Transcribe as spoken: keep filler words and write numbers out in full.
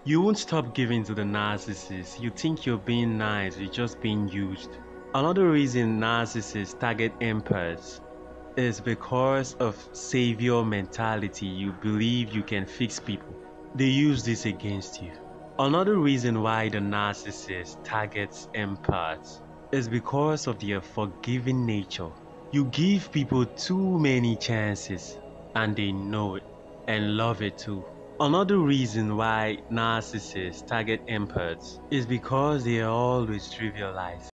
You won't stop giving to the narcissist. You think you're being nice, you're just being used. Another reason narcissists target empaths is because of savior mentality. You believe you can fix people. They use this against you. Another reason why the narcissist targets empaths is because of their forgiving nature. You give people too many chances and they know it and love it too. Another reason why narcissists target empaths is because they are always trivialized.